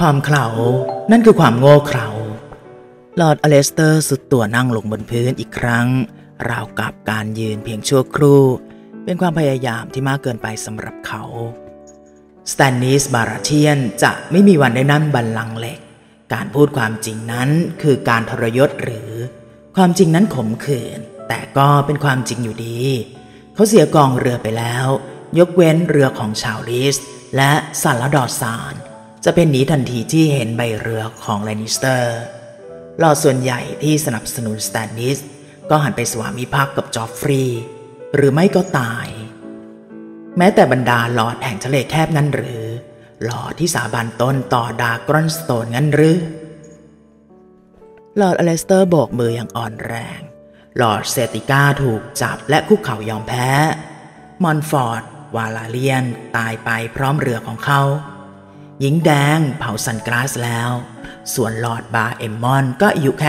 ความเขลานั่นคือความโง่เขลาลอร์ดอเลสเตอร์สุดตัวนั่งลงบนพื้นอีกครั้งราวกับการยืนเพียงชั่วครู่เป็นความพยายามที่มากเกินไปสำหรับเขาสแตนนิสบาราเทียนจะไม่มีวันได้นั่งบัลลังก์เหล็กการพูดความจริงนั้นคือการทรยศหรือความจริงนั้นขมขื่นแต่ก็เป็นความจริงอยู่ดีเขาเสียกองเรือไปแล้วยกเว้นเรือของชาวลิสและซาลาดอร์ซานจะเป็นหนีทันทีที่เห็นใบเรือของแลนิสเตอร์ลอร์ดส่วนใหญ่ที่สนับสนุนสแตนนิสก็หันไปสวามิภักดิ์กับจอฟฟรีย์หรือไม่ก็ตายแม้แต่บรรดาลอร์ดแห่งทะเลแคบนั้นหรือลอร์ดที่สาบานตนต่อดากรอนสโตนงั้นหรือลอร์ดอเลสเตอร์โบกมืออย่างอ่อนแรงลอร์ดเซติก้าถูกจับและคุกเข่ายอมแพ้มอนฟอร์ดวาลาเลียนตายไปพร้อมเรือของเขาหญิงแดงเผาซันกราสแล้วส่วนลอร์ดบาเอมมอนก็อายุแค่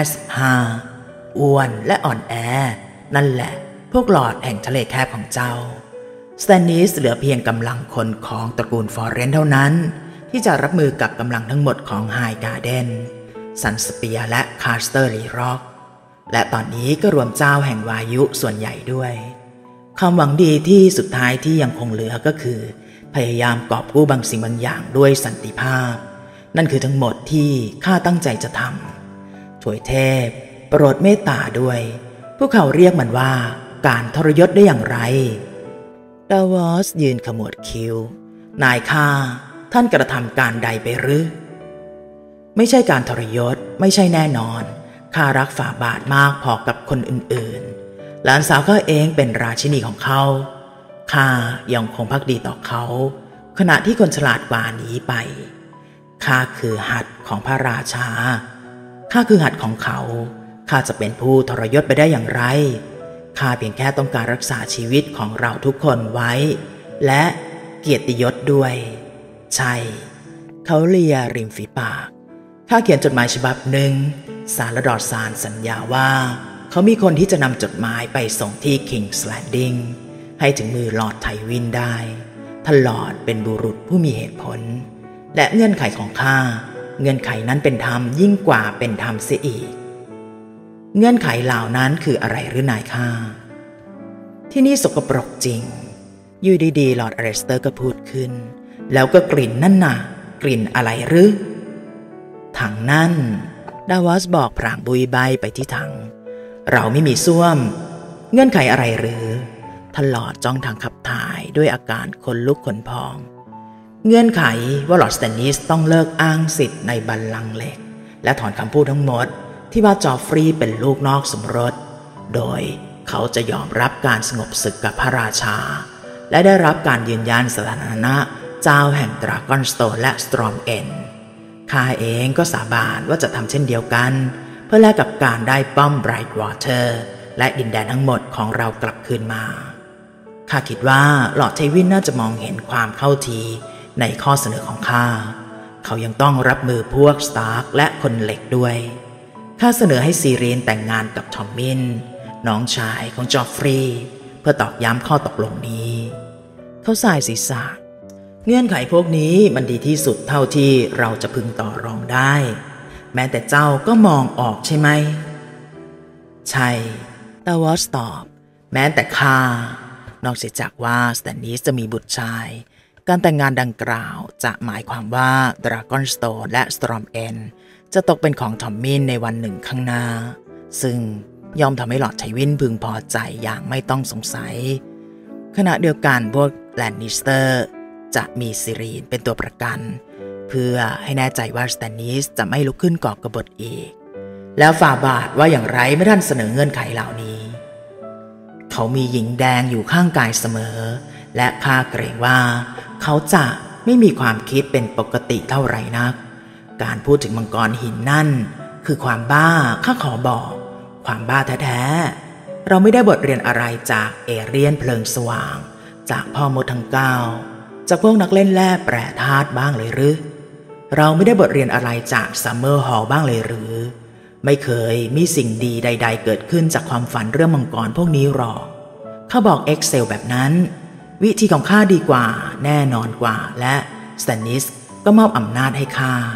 15อ้วนและอ่อนแอนั่นแหละพวกลอร์ดแห่งทะเลแคบของเจ้าสแตนนิสเหลือเพียงกำลังคนของตระกูลฟอเรนเท่านั้นที่จะรับมือกับกำลังทั้งหมดของไฮการ์เดนซันสเปียร์และคาสเตอร์ลีร็อกและตอนนี้ก็รวมเจ้าแห่งวายุส่วนใหญ่ด้วยความหวังดีที่สุดท้ายที่ยังคงเหลือก็คือพยายามกอบกู้บางสิ่งบางอย่างด้วยสันติภาพนั่นคือทั้งหมดที่ข้าตั้งใจจะทำถวยเทพโปรดเมตตาด้วยพวกเขาเรียกมันว่าการทรยศได้อย่างไรดาวอสยืนขมวดคิ้วนายข้าท่านกระทำการใดไปหรือไม่ใช่การทรยศไม่ใช่แน่นอนข้ารักฝ่าบาทมากพอกับคนอื่นๆหลานสาวข้าเองเป็นราชินีของเขาข้ายังคงภักดีต่อเขาขณะที่คนฉลาดกว่าหนีไปข้าคือหัตถ์ของพระราชาข้าคือหัตถ์ของเขาข้าจะเป็นผู้ทรยศไปได้อย่างไรข้าเพียงแค่ต้องการรักษาชีวิตของเราทุกคนไว้และเกียรติยศด้วยใช่เขาเลียริมฝีปากข้าเขียนจดหมายฉบับหนึ่งซาลาดอร์ซานสัญญาว่าเขามีคนที่จะนำจดหมายไปส่งที่คิงส์แลนดิงให้ถึงมือลอร์ดไทวินได้ท่านลอร์ดเป็นบุรุษผู้มีเหตุผลและเงื่อนไขของข้าเงื่อนไขนั้นเป็นธรรมยิ่งกว่าเป็นธรรมเสียอีกเงื่อนไขเหล่านั้นคืออะไรหรือนายข้าที่นี่สกปรกจริงอยู่ดีๆลอร์ดอเลสเตอร์ก็พูดขึ้นแล้วก็กลิ่นนั่นน่ะกลิ่นอะไรหรือถังนั่นดาวอสบอกพรางบุยใบไปที่ถังเราไม่มีส้วมเงื่อนไขอะไรหรือท่านลอร์ดจ้องทางขับถ่ายด้วยอาการขนลุกขนพองเงื่อนไขว่าลอร์ดสแตนนิสต้องเลิกอ้างสิทธิ์ในบัลลังก์เหล็กและถอนคำพูดทั้งหมดที่ว่าจอฟฟรีย์เป็นลูกนอกสมรสโดยเขาจะยอมรับการสงบศึกกับพระราชาและได้รับการยืนยันสถานะเจ้าแห่งดราก้อนสโตนและสตรอมเอ็นข้าเองก็สาบานว่าจะทำเช่นเดียวกันเพื่อแลกกับการได้ป้อมไบรท์วอเตอร์และดินแดนทั้งหมดของเรากลับคืนมาข้าคิดว่าลอร์ดไทวินน่าจะมองเห็นความเข้าทีในข้อเสนอของข้าเขายังต้องรับมือพวกสตาร์กและคนเหล็กด้วยข้าเสนอให้ซีรีนแต่งงานกับทอมมินน้องชายของจอฟฟรีย์เพื่อตอกย้ำข้อตกลงนี้เขาสายศีรษะเงื่อนไขพวกนี้มันดีที่สุดเท่าที่เราจะพึงต่อรองได้แม้แต่เจ้าก็มองออกใช่ไหมใช่ดาวอสตอบแม้แต่ข้านอกจากว่าสแตนนิสจะมีบุตรชายการแต่งงานดังกล่าวจะหมายความว่าดราก้อนสโตนและสตรอมเอ็นจะตกเป็นของทอมมินในวันหนึ่งข้างหน้าซึ่งย่อมทำให้ลอร์ดไทวินพึงพอใจอย่างไม่ต้องสงสัยขณะเดียวกันพวกแลนนิสเตอร์จะมีซีรีนเป็นตัวประกันเพื่อให้แน่ใจว่าสแตนนิสจะไม่ลุกขึ้นก่อกบฏอีกแล้วฝ่าบาทว่าอย่างไรเมื่อท่านเสนอเงื่อนไขเหล่านี้เขามีหญิงแดงอยู่ข้างกายเสมอและข้าเกรงว่าเขาจะไม่มีความคิดเป็นปกติเท่าไหร่นักการพูดถึงมังกรหินนั่นคือความบ้าข้าขอบอกความบ้าแท้ๆเราไม่ได้บทเรียนอะไรจากเอเรียนเพลิงสว่างจากพ่อมดทั้ง9จากพวกนักเล่นแร่แปรธาตุบ้างเลยหรือเราไม่ได้บทเรียนอะไรจากซัมเมอร์ฮอลล์บ้างเลยหรือไม่เคยมีสิ่งดีใดๆเกิดขึ้นจากความฝันเรื่องมังกรพวกนี้หรอกเขาบอก Excel แบบนั้นวิธีของข้าดีกว่าแน่นอนกว่าและสแตนนิสก็มอบอำนาจให้ข้า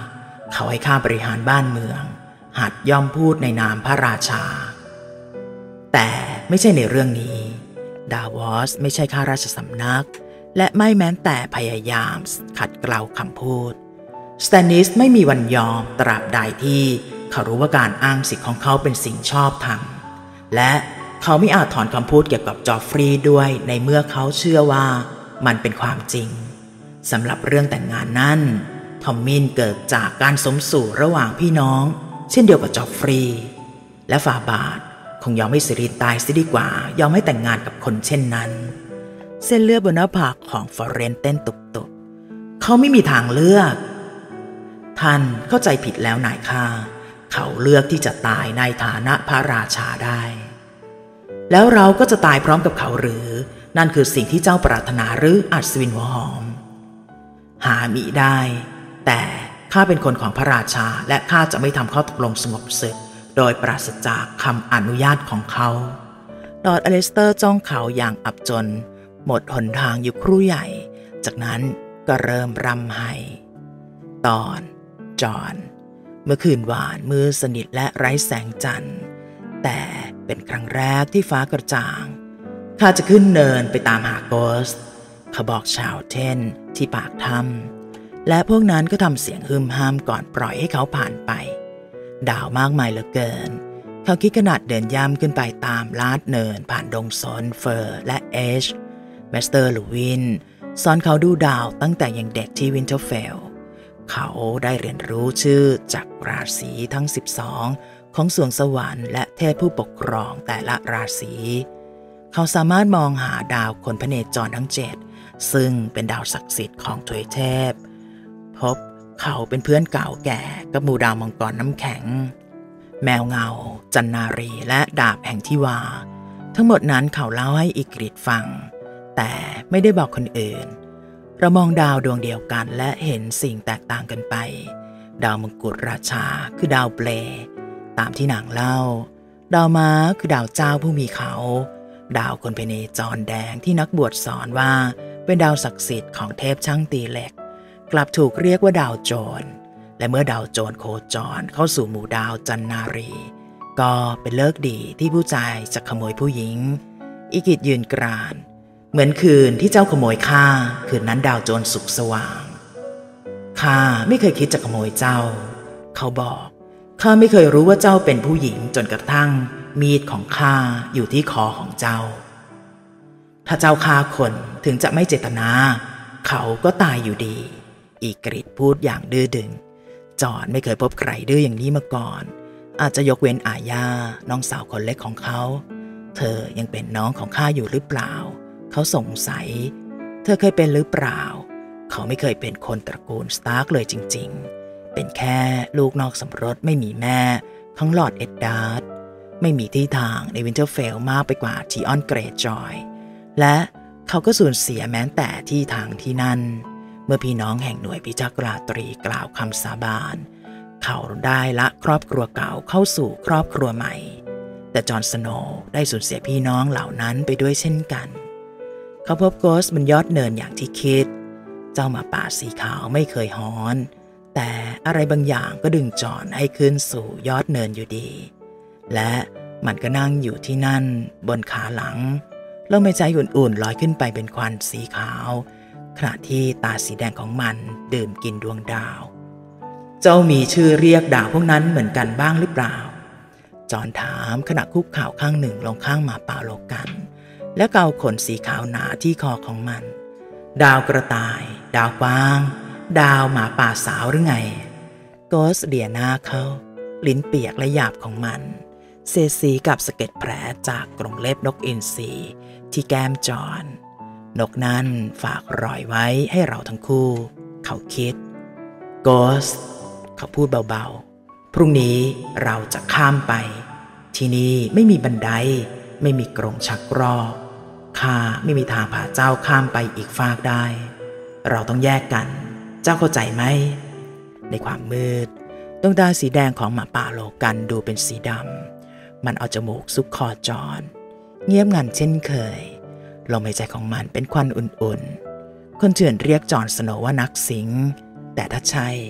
เขาให้ข้าบริหารบ้านเมืองหัดย่อมพูดในนามพระราชาแต่ไม่ใช่ในเรื่องนี้ดาวอสไม่ใช่ข้าราชสำนักและไม่แม้แต่พยายามขัดเกลาคำพูดสแตนนิสไม่มีวันยอมตราบใดที่เขารู้ว่าการอ้างสิทธิ์ของเขาเป็นสิ่งชอบธรรมและเขาไม่อาจถอนคำพูดเกี่ยวกับจอฟฟรีย์ด้วยในเมื่อเขาเชื่อว่ามันเป็นความจริงสำหรับเรื่องแต่งงานนั้นทอมมินเกิดจากการสมสู่ระหว่างพี่น้องเช่นเดียวกับจอฟฟรีย์และฟาบาทคงยอมให้ซิรินตายซะดีกว่ายอมให้แต่งงานกับคนเช่นนั้นเส้นเลือดบนหน้าผากของฟอเรนเต้นตุบๆเขาไม่มีทางเลือกท่านเข้าใจผิดแล้วนายข้าเขาเลือกที่จะตายในฐานะพระราชาได้แล้วเราก็จะตายพร้อมกับเขาหรือนั่นคือสิ่งที่เจ้าปรารถนาหรืออัศวินหัวหอมหามิได้แต่ข้าเป็นคนของพระราชาและข้าจะไม่ทำข้อตกลงสงบศึกโดยปราศจากคำอนุญาตของเขาลอร์ดอเลสเตอร์จ้องเขาอย่างอับจนหมดหนทางอยู่ครู่ใหญ่จากนั้นก็เริ่มรำไห้ตอนจอห์นเมื่อคืนวานมืดสนิทและไร้แสงจันทร์แต่เป็นครั้งแรกที่ฟ้ากระจ่างข้าจะขึ้นเนินไปตามหาโกสต์เขาบอกชาวเทนที่ปากถ้ำและพวกนั้นก็ทำเสียงฮึมห้ามก่อนปล่อยให้เขาผ่านไปดาวมากมายเหลือเกินเขาคิดขนาดเดินย่ำขึ้นไปตามลาดเนินผ่านดงสนเฟอร์และเอชแมสเตอร์ลูวินสอนเขาดูดาวตั้งแต่ยังเด็กที่วินเทอร์เฟลเขาได้เรียนรู้ชื่อจากราศีทั้ง12ของสวงสวรรค์และเทพผู้ปกครองแต่ละราศีเขาสามารถมองหาดาวคนพเนจรทั้ง7ซึ่งเป็นดาวศักดิ์สิทธิ์ของทวยเทพพบเขาเป็นเพื่อนเก่าแก่กับหมู่ดาวมังกรน้ำแข็งแมวเงาจันนารีและดาบแห่งทิวาทั้งหมดนั้นเขาเล่าให้อีกริดฟังแต่ไม่ได้บอกคนอื่นเรามองดาวดวงเดียวกันและเห็นสิ่งแตกต่างกันไปดาวมงกุฎราชาคือดาวเปลตามที่นางเล่าดาวม้าคือดาวเจ้าผู้มีเขาดาวคนพเนจรแดงที่นักบวชสอนว่าเป็นดาวศักดิ์สิทธิ์ของเทพช่างตีเหล็กกลับถูกเรียกว่าดาวโจรและเมื่อดาวโจรโคจรเข้าสู่หมู่ดาวจันนารีก็เป็นฤกษ์ดีที่ผู้ชายจะขโมยผู้หญิงอีกิจยืนกรานเหมือนคืนที่เจ้าขโมยข้าคืนนั้นดาวโจรสุกสว่างข้าไม่เคยคิดจะขโมยเจ้าเขาบอกข้าไม่เคยรู้ว่าเจ้าเป็นผู้หญิงจนกระทั่งมีดของข้าอยู่ที่คอของเจ้าถ้าเจ้าฆ่าคนถึงจะไม่เจตนาเขาก็ตายอยู่ดีอีกริดพูดอย่างดื้อดึงจอห์นไม่เคยพบใครดื้ออย่างนี้มาก่อนอาจจะยกเว้นอาญาน้องสาวคนเล็กของเขาเธอยังเป็นน้องของข้าอยู่หรือเปล่าเขาสงสัยเธอเคยเป็นหรือเปล่าเขาไม่เคยเป็นคนตระกูลสตาร์กเลยจริงๆเป็นแค่ลูกนอกสมรสไม่มีแม่ของลอร์ดเอ็ดดาร์ดไม่มีที่ทางในวินเทอร์เฟลมากไปกว่าทีออนเกรย์จอยและเขาก็สูญเสียแม้แต่ที่ทางที่นั่นเมื่อพี่น้องแห่งหน่วยพิทักษ์ราตรีกล่าวคำสาบานเขาได้ละครอบครัวเก่าเข้าสู่ครอบครัวใหม่แต่จอห์นสโนว์ได้สูญเสียพี่น้องเหล่านั้นไปด้วยเช่นกันเขาพบโกสต์บนยอดเนินอย่างที่คิดเจ้าหมาป่าสีขาวไม่เคยหอนแต่อะไรบางอย่างก็ดึงจอห์นให้ขึ้นสู่ยอดเนินอยู่ดีและมันก็นั่งอยู่ที่นั่นบนขาหลังลมหายใจอุ่นๆลอยขึ้นไปเป็นควันสีขาวขณะที่ตาสีแดงของมันดื่มกินดวงดาวเจ้ามีชื่อเรียกดาวพวกนั้นเหมือนกันบ้างหรือเปล่าจอห์นถามขณะคุกเข่าข้างหนึ่งลงข้างหมาป่าโลกันและเกาขนสีขาวหนาที่คอของมันดาวกระต่ายดาวกวางดาวหมาป่าสาวหรือไงโกสเดียหน้าเขาลิ้นเปียกและหยาบของมันเศษสีกับสะเก็ดแผลจากกรงเล็บนกอินทรีที่แก้มจอห์นนกนั้นฝากรอยไว้ให้เราทั้งคู่เขาคิดโกสเขาพูดเบาๆพรุ่งนี้เราจะข้ามไปที่นี่ไม่มีบันไดไม่มีกรงชักรอกข้าไม่มีทางพาเจ้าข้ามไปอีกฟากได้เราต้องแยกกันเจ้าเข้าใจไหมในความมืดดวงตาสีแดงของหมาป่าโลกันดูเป็นสีดำมันเอาจมูกซุกคอจอห์นเงียบงันเช่นเคยลมหายใจของมันเป็นควันอุ่นๆคนเถื่อนเรียกจอห์นสโนว์ว่านักสิงแต่ถ้าใช่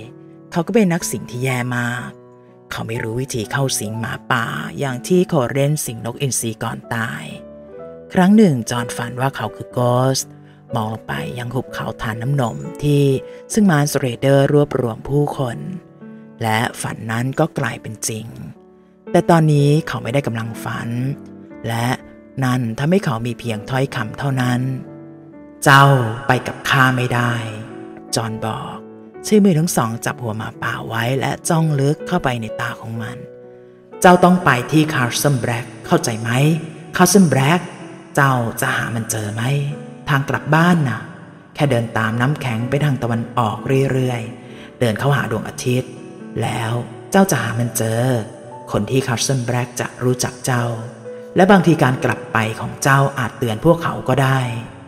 เขาก็เป็นนักสิงที่แย่มากเขาไม่รู้วิธีเข้าสิงหมาป่าอย่างที่โคเรนสิงนกอินทรีก่อนตายครั้งหนึ่งจอห์นฝันว่าเขาคือโกสต์มองลงไปยังหุบเขาทานน้ำนมที่ซึ่งมาร์สเรเดอร์รวบรวมผู้คนและฝันนั้นก็กลายเป็นจริงแต่ตอนนี้เขาไม่ได้กำลังฝันและนั่นทำให้เขามีเพียงถ้อยคำเท่านั้นเจ้าไปกับข้าไม่ได้จอห์นบอกใช้มือทั้งสองจับหัวหมาป่าไว้และจ้องลึกเข้าไปในตาของมันเจ้าต้องไปที่คาร์สันแบล็กเข้าใจไหมคาร์สันแบล็กเจ้าจะหามันเจอไหมทางกลับบ้านน่ะแค่เดินตามน้ำแข็งไปทางตะวันออกเรื่อยๆเดินเข้าหาดวงอาทิตย์แล้วเจ้าจะหามันเจอคนที่คาร์สันแบล็กจะรู้จักเจ้าและบางทีการกลับไปของเจ้าอาจเตือนพวกเขาก็ได้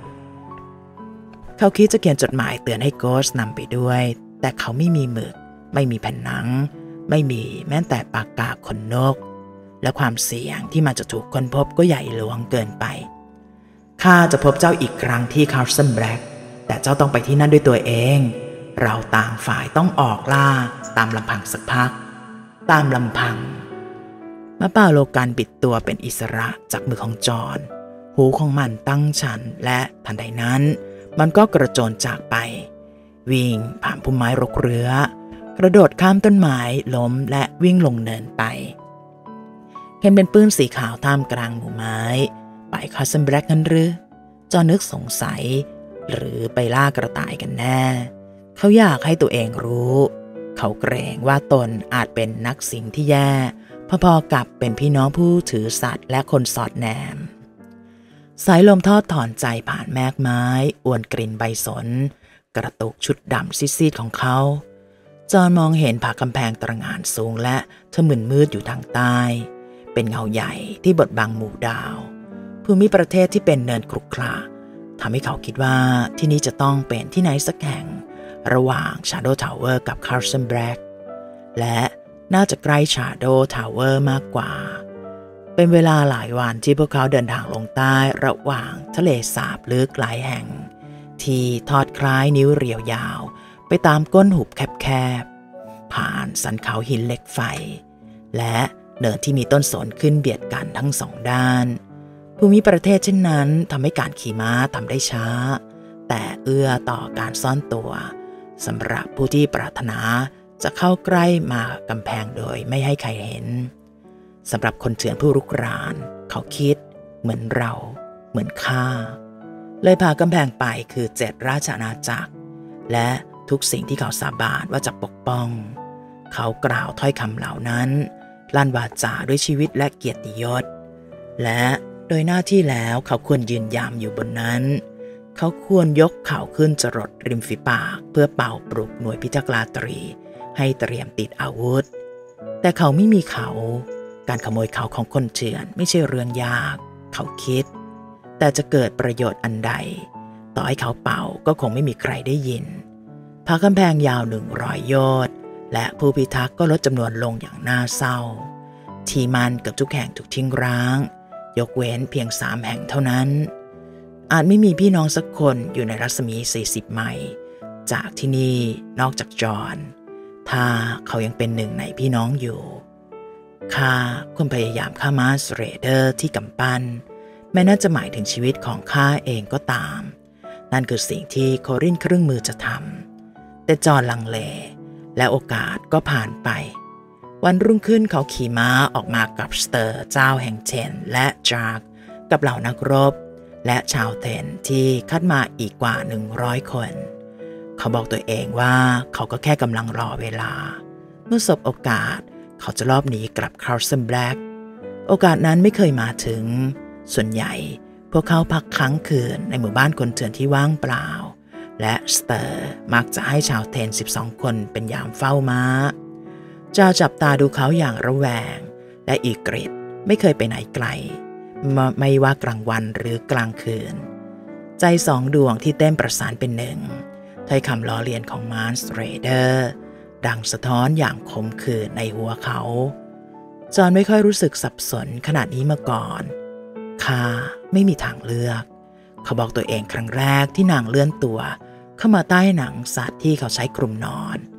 เขาคิดจะเขียนจดหมายเตือนให้โกสต์นำไปด้วยแต่เขาไม่มีหมึกไม่มีแผ่นหนังไม่มีแม้แต่ปากกาขนนกและความเสี่ยงที่มันจะถูกค้นพบก็ใหญ่หลวงเกินไปข้าจะพบเจ้าอีกครั้งที่คาร์สันแบล็กแต่เจ้าต้องไปที่นั่นด้วยตัวเองเราต่างฝ่ายต้องออกล่าตามลำพังสักพักตามลำพังหมาป่าโลกันปิดตัวเป็นอิสระจากมือของจอห์นหูของมันตั้งชันและทันใดนั้นมันก็กระโจนจากไปวิ่งผ่านพุ่มไม้รกเรื้อกระโดดข้ามต้นไม้ล้มและวิ่งลงเนินไปเห็นเป็นปืนสีขาวท่ามกลางหมู่ไม้ไปคาร์สันแบล็กนั้นหรือจอห์นนึกสงสัยหรือไปล่ากระต่ายกันแน่เขาอยากให้ตัวเองรู้เขาเกรงว่าตนอาจเป็นนักสิงที่แย่พอๆกับเป็นพี่น้องผู้ถือสัตว์และคนสอดแนมสายลมทอดถอนใจผ่านแมกไม้อวนกลิ่นใบสนกระตุกชุดดำซีดๆของเขาจอห์นมองเห็นผากำแพงตระหง่านสูงและทะมึนมืดอยู่ทางใต้เป็นเงาใหญ่ที่บดบังหมู่ดาวภูมิประเทศที่เป็นเนินครุขระทำให้เขาคิดว่าที่นี่จะต้องเป็นที่ไหนสักแห่งระหว่าง Shadow Tower กับ Carson Black และน่าจะใกล้ Shadow Tower มากกว่าเป็นเวลาหลายวันที่พวกเขาเดินทางลงใต้ระหว่างทะเลสาบลึกหลายแห่งที่ทอดคล้ายนิ้วเรียวยาวไปตามก้นหุบแคบๆผ่านสันเขาหินเหล็กไฟและเนินที่มีต้นสนขึ้นเบียดกันทั้งสองด้านภูมิประเทศเช่นนั้นทำให้การขี่ม้าทำได้ช้าแต่เอื้อต่อการซ่อนตัวสำหรับผู้ที่ปรารถนาจะเข้าใกล้มากำแพงโดยไม่ให้ใครเห็นสำหรับคนเถื่อนผู้รุกรานเขาคิดเหมือนเราเหมือนข้าเลยพากำแพงไปคือ7 ราชอาณาจักรและทุกสิ่งที่เขาสาบานว่าจะปกป้องเขากล่าวถ้อยคำเหล่านั้นลั่นวาจาด้วยชีวิตและเกียรติยศและโดยหน้าที่แล้วเขาควรยืนยามอยู่บนนั้นเขาควรยกเข่าขึ้นจรดริมฝีปากเพื่อเป่าปลุกหน่วยพิทักษ์ราตรีให้เตรียมติดอาวุธแต่เขาไม่มีเขาการขโมยเขาของคนเถื่อนไม่ใช่เรื่องยากเขาคิดแต่จะเกิดประโยชน์อันใดต่อให้เขาเป่าก็คงไม่มีใครได้ยินผากำแพงยาว100 โยชน์และผู้พิทักษ์ก็ลดจำนวนลงอย่างน่าเศร้าที่มันเกือบทุกแห่งถูกทิ้งร้างยกเว้นเพียง3 แห่งเท่านั้นอาจไม่มีพี่น้องสักคนอยู่ในรัศมี40 ไมล์จากที่นี่นอกจากจอห์นถ้าเขายังเป็นหนึ่งในพี่น้องอยู่ข้าควรพยายามฆ่ามาร์สเรเดอร์ที่กำปั้นแม้น่าจะหมายถึงชีวิตของข้าเองก็ตามนั่นคือสิ่งที่โครินครึ่งมือจะทำแต่จอห์นลังเลและโอกาสก็ผ่านไปวันรุ่งขึ้นเขาขี่ม้าออกมากับสเตอร์เจ้าแห่งเทนและจากกับเหล่านักรบและชาวเทนที่คัดมาอีกกว่า100 คนเขาบอกตัวเองว่าเขาก็แค่กำลังรอเวลาเมื่อสบโอกาสเขาจะลอบหนีกลับคาร์สันแบล็กโอกาสนั้นไม่เคยมาถึงส่วนใหญ่พวกเขาพักค้างคืนในหมู่บ้านคนเถื่อนที่ว่างเปล่าและสเตอร์มักจะให้ชาวเทน12 คนเป็นยามเฝ้าม้าจะจับตาดูเขาอย่างระแวงและอีกฤทธิ์ไม่เคยไปไหนไกลไม่ว่ากลางวันหรือกลางคืนใจ2 ดวงที่เต้นประสานเป็นหนึ่งถ้อยคำล้อเลียนของมาร์สเรเดอร์ดังสะท้อนอย่างขมขื่นในหัวเขาจอห์นไม่ค่อยรู้สึกสับสนขนาดนี้มาก่อนข้าไม่มีทางเลือกเขาบอกตัวเองครั้งแรกที่นางเลื่อนตัวเข้ามาใต้หนังสัตว์ที่เขาใช้คลุมนอน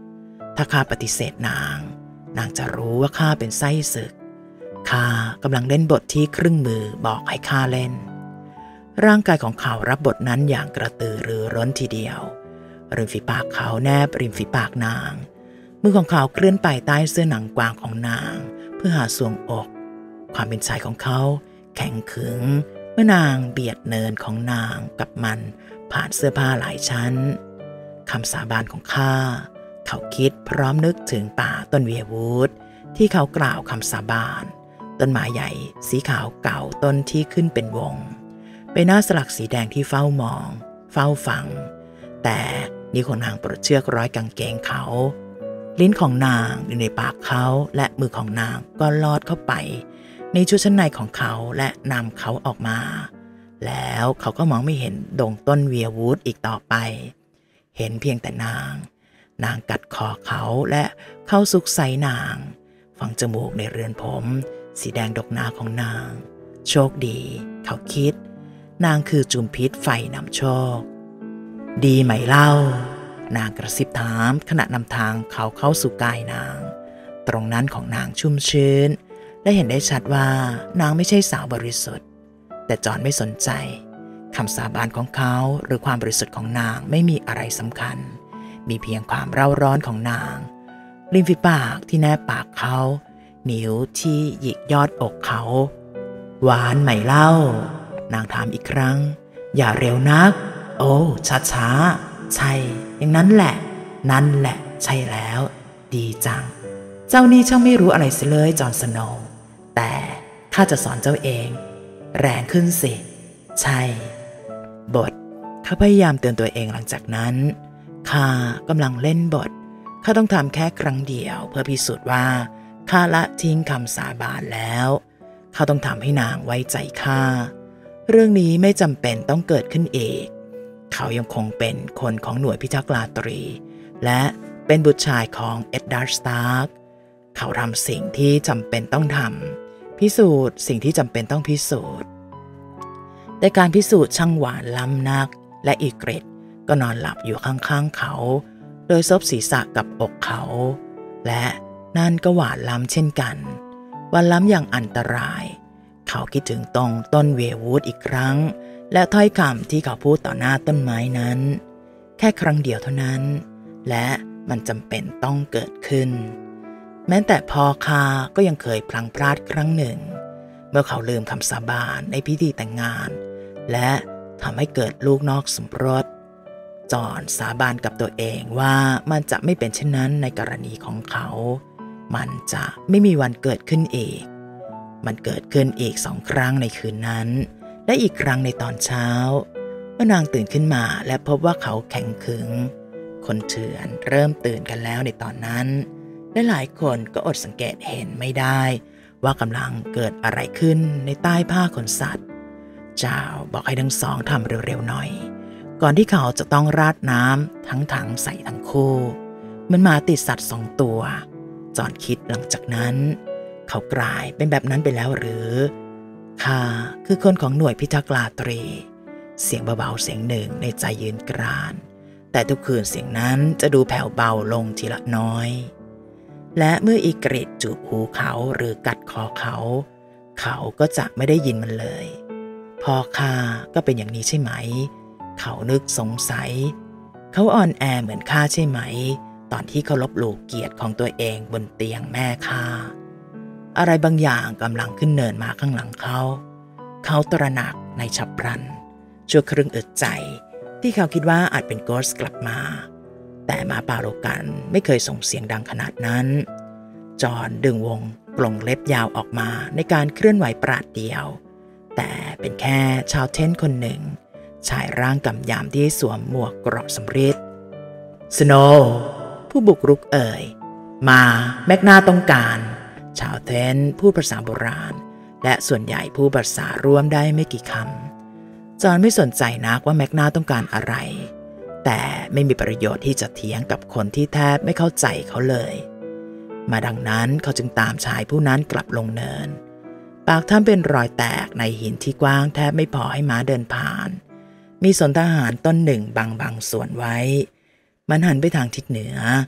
ถ้าข้าปฏิเสธนางจะรู้ว่าข้าเป็นไส้ศึกข้ากำลังเล่นบทที่ครึ่งมือบอกให้ข้าเล่นร่างกายของเขารับบทนั้นอย่างกระตือรือร้นทีเดียวริมฝีปากเขาแนบริมฝีปากนางมือของเขาเคลื่อนไปใต้เสื้อหนังกวางของนางเพื่อหาทรวงอกความเป็นชายของเขาแข็งขึงเมื่อนางเบียดเนินของนางกับมันผ่านเสื้อผ้าหลายชั้นคำสาบานของข้าเขาคิดพร้อมนึกถึงป่าต้นเวียวูดที่เขากล่าวคำสาบานต้นไม้ใหญ่สีขาวเก่าต้นที่ขึ้นเป็นวงใบหน้าสลักสีแดงที่เฝ้ามองเฝ้าฟังแต่นิ้วของนางปลดเชือกร้อยกางเกงเขาลิ้นของนางอยู่ในปากเขาและมือของนางก็ลอดเข้าไปในชุดชั้นในของเขาและนำเขาออกมาแล้วเขาก็มองไม่เห็นดงต้นเวียวูดอีกต่อไปเห็นเพียงแต่นางกัดคอเขาและเข้าซุกไซนางฝังจมูกในเรือนผมสีแดงดกหนาของนางโชคดีเขาคิดนางคือจุมพิษไฟนำโชคดีไหมเล่านางกระซิบถามขณะนำทางเขาเข้าสู่กายนางตรงนั้นของนางชุ่มชื้นและเห็นได้ชัดว่านางไม่ใช่สาวบริสุทธิ์แต่จอห์นไม่สนใจคำสาบานของเขาหรือความบริสุทธิ์ของนางไม่มีอะไรสำคัญมีเพียงความเร่าร้อนของนางริมฝีปากที่แนบปากเขานิ้วที่หยิกยอดอกเขาหวานไหมเล่านางถามอีกครั้งอย่าเร็วนักโอ้ช้าใช่อย่างนั้นแหละนั่นแหละใช่แล้วดีจังเจ้านี่ช่างไม่รู้อะไรเสียเลยจอห์นสโนว์แต่ข้าจะสอนเจ้าเองแรงขึ้นสิใช่บทเขาพยายามเตือนตัวเองหลังจากนั้นข้ากำลังเล่นบทข้าต้องทำแค่ครั้งเดียวเพื่อพิสูจน์ว่าข้าละทิ้งคำสาบานแล้วเขาต้องทำให้นางไว้ใจข้าเรื่องนี้ไม่จำเป็นต้องเกิดขึ้นเองเขายังคงเป็นคนของหน่วยพิทักษ์ราตรีและเป็นบุตรชายของเอ็ดดัร์ด สตาร์กเขาทำสิ่งที่จำเป็นต้องทำพิสูจน์สิ่งที่จำเป็นต้องพิสูจน์แต่การพิสูจน์ช่างหวานล้ำนักและอีกริดก็นอนหลับอยู่ข้างๆเขาโดยซบศีรษะกับอกเขาและนั่นก็หวานล้ำเช่นกันหวานล้ำอย่างอันตรายเขาคิดถึงตรงต้นเววูดอีกครั้งและถ้อยคำที่เขาพูดต่อหน้าต้นไม้นั้นแค่ครั้งเดียวเท่านั้นและมันจำเป็นต้องเกิดขึ้นแม้แต่พ่อข้าก็ยังเคยพลั้งพลาดครั้งหนึ่งเมื่อเขาลืมคำสาบานในพิธีแต่งงานและทำให้เกิดลูกนอกสมรสจอห์นสาบานกับตัวเองว่ามันจะไม่เป็นเช่นนั้นในกรณีของเขามันจะไม่มีวันเกิดขึ้นอีกมันเกิดขึ้นอีก2 ครั้งในคืนนั้นและอีกครั้งในตอนเช้าเมื่อนางตื่นขึ้นมาและพบว่าเขาแข็งขึงคนเถื่อนเริ่มตื่นกันแล้วในตอนนั้นและหลายคนก็อดสังเกตเห็นไม่ได้ว่ากำลังเกิดอะไรขึ้นในใต้ผ้าขนสัตว์เจ้าบอกให้ทั้งสองทำเร็วๆหน่อยก่อนที่เขาจะต้องราดน้ำทั้งถังใส่ทั้งคู่เหมือนหมาติดสัตว์2 ตัวจอห์นคิดหลังจากนั้นเขากลายเป็นแบบนั้นไปแล้วหรือข้าคือคนของหน่วยพิทักษ์ราตรีเสียงเบาๆเสียงหนึ่งในใจยืนกรานแต่ทุกคืนเสียงนั้นจะดูแผ่วเบาลงทีละน้อยและเมื่ออีกริดจูบหูเขาหรือกัดคอเขาก็จะไม่ได้ยินมันเลยพ่อข้าก็เป็นอย่างนี้ใช่ไหมเขานึกสงสัยเขาอ่อนแอเหมือนข้าใช่ไหมตอนที่เขาลบหลู่เกียรติของตัวเองบนเตียงแม่ข้าอะไรบางอย่างกำลังขึ้นเนินมาข้างหลังเขาตระหนักในฉับพลันชั่วครึ่งอึดใจที่เขาคิดว่าอาจเป็นโกสต์กลับมาแต่หมาป่าโลกันไม่เคยส่งเสียงดังขนาดนั้นจอห์นดึงวงกลงเล็บยาวออกมาในการเคลื่อนไหวปราดเดียวแต่เป็นแค่ชาวเทนคนหนึ่งชายร่างกำยำที่สวมหมวกเกราะสำริดสโนว์ผู้บุกรุกเอ่ยมาแมกนาต้องการชาวเทนพูดภาษาโบราณและส่วนใหญ่พูดภาษาร่วมได้ไม่กี่คำจอห์นไม่สนใจนักว่าแมกนาต้องการอะไรแต่ไม่มีประโยชน์ที่จะเถียงกับคนที่แทบไม่เข้าใจเขาเลยมาดังนั้นเขาจึงตามชายผู้นั้นกลับลงเนินปากถ้ำเป็นรอยแตกในหินที่กว้างแทบไม่พอให้ม้าเดินผ่านมีสนทหารต้นหนึ่งบางส่วนไว้มันหันไปทางทิศเหนือ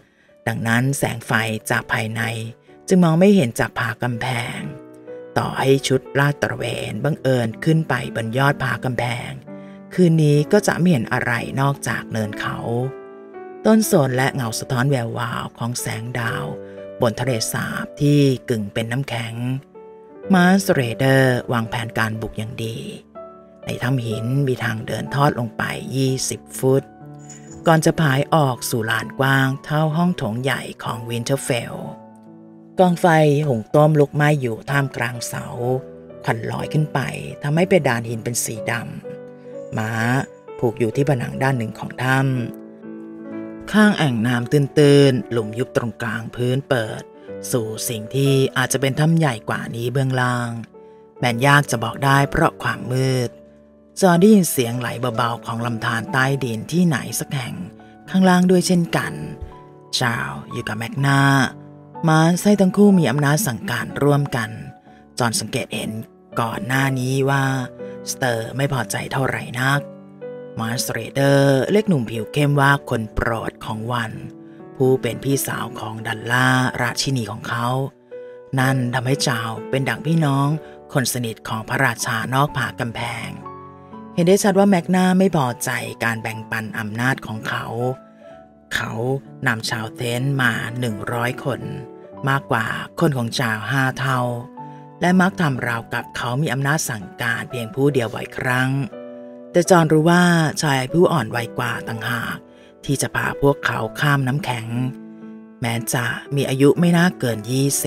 ดังนั้นแสงไฟจากภายในจึงมองไม่เห็นจากผากำแพงต่อให้ชุดลาดตระเวนบังเอิญขึ้นไปบนยอดผากำแพงคืนนี้ก็จะไม่เห็นอะไรนอกจากเนินเขาต้นสนและเงาสะท้อนแวววาวของแสงดาวบนทะเลสาบที่กึ่งเป็นน้ำแข็งมาสเรเดอร์วางแผนการบุกอย่างดีในถ้ำหินมีทางเดินทอดลงไป20 ฟุตก่อนจะพายออกสู่ลานกว้างเท่าห้องโถงใหญ่ของวินเทอร์เฟลกองไฟหุงต้มลุกไหม้อยู่ท่ามกลางเสาควันลอยขึ้นไปทำให้เพดานหินเป็นสีดำม้าผูกอยู่ที่ผนังด้านหนึ่งของถ้ำข้างแอ่งน้ำตื้นๆหลุมยุบตรงกลางพื้นเปิดสู่สิ่งที่อาจจะเป็นถ้ำใหญ่กว่านี้เบื้องล่างแม้ยากจะบอกได้เพราะความมืดจอได้ยินเสียงไหลเบาๆของลำธารใต้ดินที่ไหนสักแห่งข้างล่างด้วยเช่นกันชาวอยู่กับแมกนามาให้ทั้งคู่มีอำนาจสั่งการร่วมกันจอห์นสังเกตเห็นก่อนหน้านี้ว่าสเตอร์ไม่พอใจเท่าไหร่นักมาสเรเดอร์เรียกหนุ่มผิวเข้มว่าคนโปรดของวันผู้เป็นพี่สาวของดัลล่าราชินีของเขานั่นทำให้เจ้าเป็นดั่งพี่น้องคนสนิทของพระราชานอกผากำแพงเห็นได้ชัดว่าแมกนาไม่พอใจการแบ่งปันอำนาจของเขานำชาวเทนมา100 คนมากกว่าคนของเจ้า5 เท่าและมักทำราวกับเขามีอำนาจสั่งการเพียงผู้เดียวบ่อยครั้งแต่จอห์นรู้ว่าชายผู้อ่อนวัยกว่าต่างหากที่จะพาพวกเขาข้ามน้ำแข็งแม้จะมีอายุไม่น่าเกิน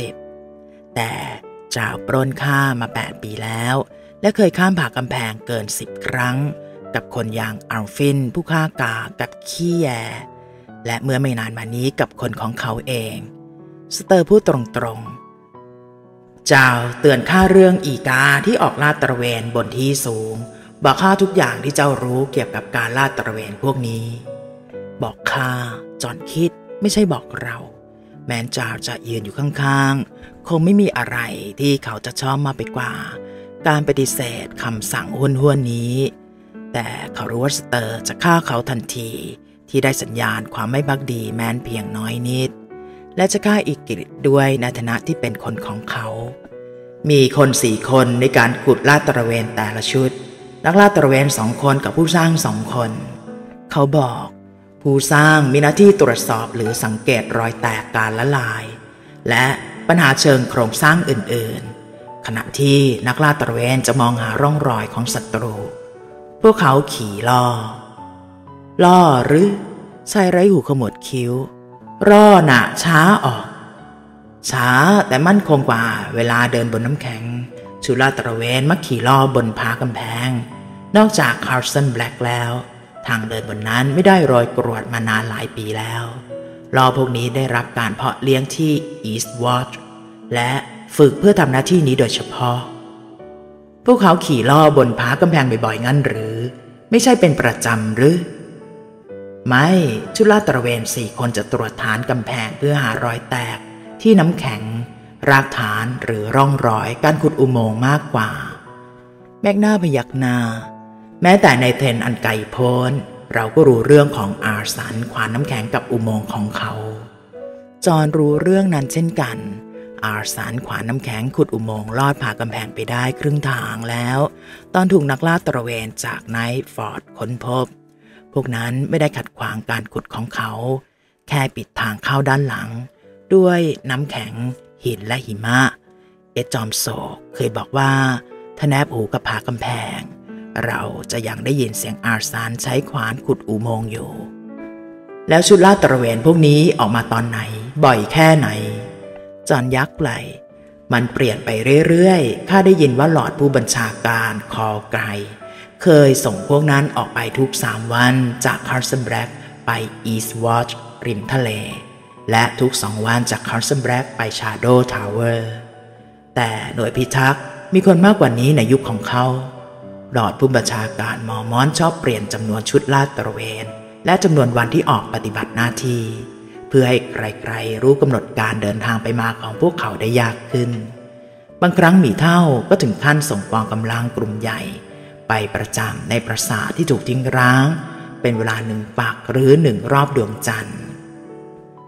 20แต่เจ้าปล้นข้ามา8 ปีแล้วและเคยข้ามผากำแพงเกิน10 ครั้งกับคนอย่างอัลฟินผู้ฆ่ากากับขี้แยและเมื่อไม่นานมานี้กับคนของเขาเองสเตอร์พูดตรงๆเจ้าเตือนข้าเรื่องอีกาที่ออกลาดตระเวนบนที่สูงบอกข้าทุกอย่างที่เจ้ารู้เกี่ยวกับการลาดตระเวนพวกนี้บอกข้าจอห์นคิดไม่ใช่บอกเราแม้เจ้าจะยืนอยู่ข้างๆคงไม่มีอะไรที่เขาจะชอบมากไปกว่าการปฏิเสธคำสั่งห้วนๆนี้แต่เขารู้ว่าสเตอร์จะฆ่าเขาทันทีที่ได้สัญญาณความไม่ภักดีแม้นเพียงน้อยนิดและจะฆ่าอีกฤทธิ์ด้วยในฐานะที่เป็นคนของเขามีคน4 คนในการขุดลาดตระเวนแต่ละชุดนักลาดตระเวน2 คนกับผู้สร้าง2 คนเขาบอกผู้สร้างมีหน้าที่ตรวจสอบหรือสังเกตรอยแตกการละลายและปัญหาเชิงโครงสร้างอื่นๆขณะที่นักลาดตระเวนจะมองหาร่องรอยของศัตรูพวกเขาขี่ล่อหรือชายไร้หูขมวดคิ้วร่อน่ะช้าออกช้าแต่มั่นคงกว่าเวลาเดินบนน้ำแข็งชุดลาดตระเวนมักขี่ล่อบนผากำแพงนอกจากคาร์สันแบล็กแล้วทางเดินบนนั้นไม่ได้โรยกรวดมานานหลายปีแล้วล้อพวกนี้ได้รับการเพาะเลี้ยงที่อีสต์วอตช์และฝึกเพื่อทำหน้าที่นี้โดยเฉพาะพวกเขาขี่ล่อบนผากำแพงบ่อยๆงั้นหรือไม่ใช่เป็นประจำหรือไม่ชุดลาดตระเวน4 คนจะตรวจฐานกำแพงเพื่อหารอยแตกที่น้ำแข็งรากฐานหรือร่องรอยการขุดอุโมงค์มากกว่าแมกนาพยักหน้าแม้แต่ในเทนอันไกลโพ้นเราก็รู้เรื่องของอาร์สันขวานน้ำแข็งกับอุโมงค์ของเขาจอห์นรู้เรื่องนั้นเช่นกันอาร์สันขวานน้ำแข็งขุดอุโมงค์ลอดผ่ากำแพงไปได้ครึ่งทางแล้วตอนถูกนักลาดตระเวนจากไนท์ฟอร์ดค้นพบพวกนั้นไม่ได้ขัดขวางการขุดของเขาแค่ปิดทางเข้าด้านหลังด้วยน้ำแข็งหินและหิมะเอ็ดจอมโศกเคยบอกว่าถ้าแนบหูกับผากำแพงเราจะยังได้ยินเสียงอาร์ซานใช้ขวานขุดอุโมงค์อยู่แล้วชุดลาดตระเวนพวกนี้ออกมาตอนไหนบ่อยแค่ไหนจอห์นยักไหลมันเปลี่ยนไปเรื่อยๆข้าได้ยินว่าหลอร์ดผู้บัญชาการคอไกรเคยส่งพวกนั้นออกไปทุก3 วันจากคาร์สันแบล็กไปอีสต์วอตช์ริมทะเลและทุก2 วันจากคาร์สันแบล็กไปชาโดว์ทาวเวอร์แต่หน่วยพิทักษ์มีคนมากกว่านี้ในยุคของเขาหลอร์ดผู้บัญชาการมอมอนชอบเปลี่ยนจำนวนชุดลาดตระเวนและจำนวนวันที่ออกปฏิบัติหน้าที่เพื่อให้ใครๆรู้กำหนดการเดินทางไปมาของพวกเขาได้ยากขึ้นบางครั้งหมีเท่าก็ถึงขั้นส่งกองกำลังกลุ่มใหญ่ไปประจำในปราสาทที่ถูกทิ้งร้างเป็นเวลา1 ปักหรือ1 รอบดวงจันทร์